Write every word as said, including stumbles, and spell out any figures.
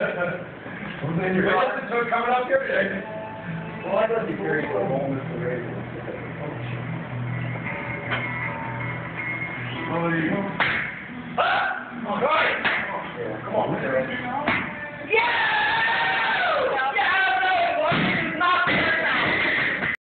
Then you're listening to it coming up here today. Well, I got to be very for a moment for radio. Ah! All right. Yeah, come on, Sarah.